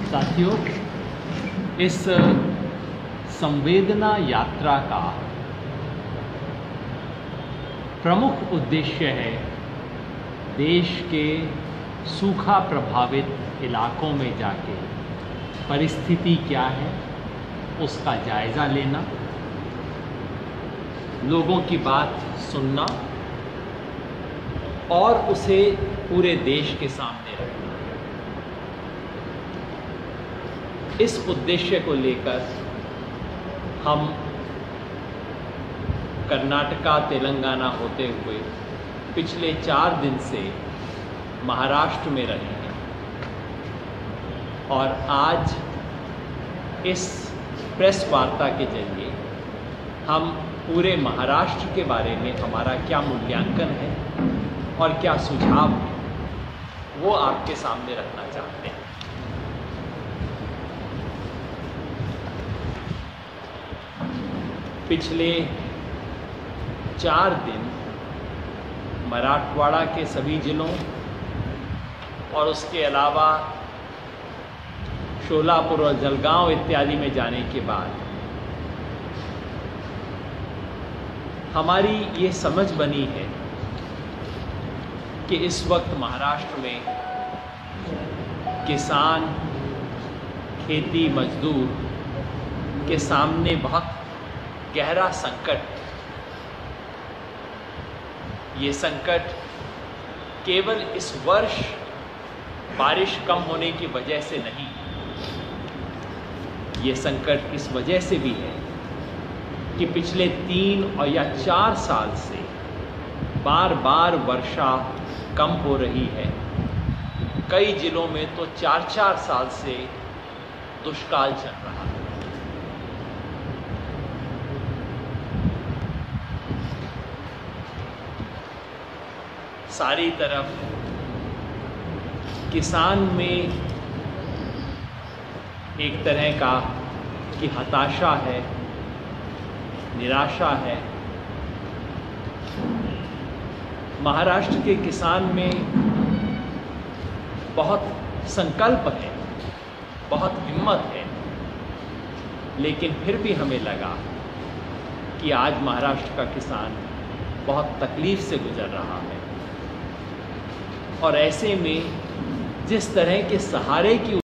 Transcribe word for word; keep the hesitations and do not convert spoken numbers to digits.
साथियों, इस संवेदना यात्रा का प्रमुख उद्देश्य है देश के सूखा प्रभावित इलाकों में जाके परिस्थिति क्या है उसका जायज़ा लेना, लोगों की बात सुनना और उसे पूरे देश के सामने रखना। इस उद्देश्य को लेकर हम कर्नाटका तेलंगाना होते हुए पिछले चार दिन से महाराष्ट्र में रहे हैं और आज इस प्रेस वार्ता के जरिए हम पूरे महाराष्ट्र के बारे में हमारा क्या मूल्यांकन है और क्या सुझाव है वो आपके सामने रखना चाहते हैं। पिछले चार दिन मराठवाड़ा के सभी जिलों और उसके अलावा शोलापुर और जलगांव इत्यादि में जाने के बाद हमारी ये समझ बनी है कि इस वक्त महाराष्ट्र में किसान, खेती मजदूर के सामने बहुत गहरा संकट। ये संकट केवल इस वर्ष बारिश कम होने की वजह से नहीं, ये संकट इस वजह से भी है कि पिछले तीन और या चार साल से बार बार वर्षा कम हो रही है। कई जिलों में तो चार चार साल से दुष्काल चल रहा है। सारी तरफ किसान में एक तरह का कि हताशा है, निराशा है। महाराष्ट्र के किसान में बहुत संकल्प है, बहुत हिम्मत है, लेकिन फिर भी हमें लगा कि आज महाराष्ट्र का किसान बहुत तकलीफ से गुजर रहा है और ऐसे में जिस तरह के सहारे की